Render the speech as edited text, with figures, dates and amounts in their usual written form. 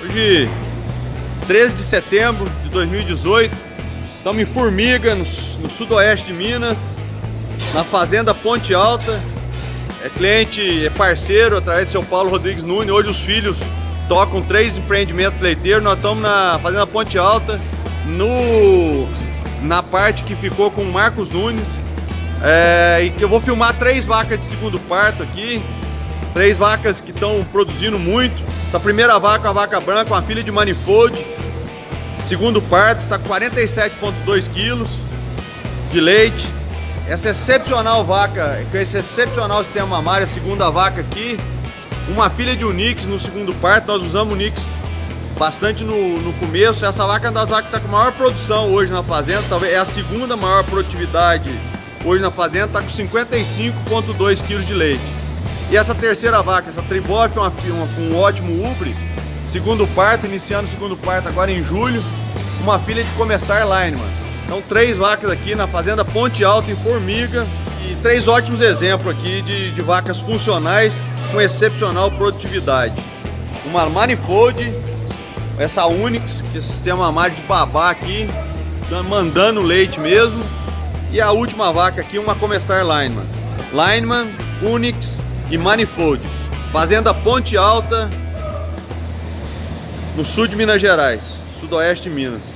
Hoje, 13 de setembro de 2018, estamos em Formiga, no sudoeste de Minas, na fazenda Ponte Alta. É cliente, é parceiro através de seu Paulo Rodrigues Nunes. Hoje os filhos tocam 3 empreendimentos leiteiros. Nós estamos na fazenda Ponte Alta, na parte que ficou com o Marcos Nunes. E que eu vou filmar 3 vacas de segundo parto aqui. 3 vacas que estão produzindo muito. Essa primeira vaca é uma vaca branca, uma filha de Manifold. Segundo parto, está 47,2 quilos de leite. Essa excepcional vaca, com esse excepcional sistema mamário, a segunda vaca aqui. Uma filha de Unix no segundo parto. Nós usamos Unix bastante no começo. Essa vaca é uma das vacas que está com maior produção hoje na fazenda. Talvez é a segunda maior produtividade hoje na fazenda. Está com 55,2 quilos de leite. E essa terceira vaca, essa Tribop, com um ótimo ubre, segundo parto, iniciando o segundo parto agora em julho, uma filha de Comestar Lineman. Então 3 vacas aqui na fazenda Ponte Alta em Formiga e 3 ótimos exemplos aqui de vacas funcionais com excepcional produtividade. Uma Manifold, essa Unix, que é sistema mamário de babá aqui, mandando leite mesmo. E a última vaca aqui, uma Comestar Lineman. Lineman, Unix e Manifold. Fazenda Ponte Alta, no sul de Minas Gerais, sudoeste de Minas.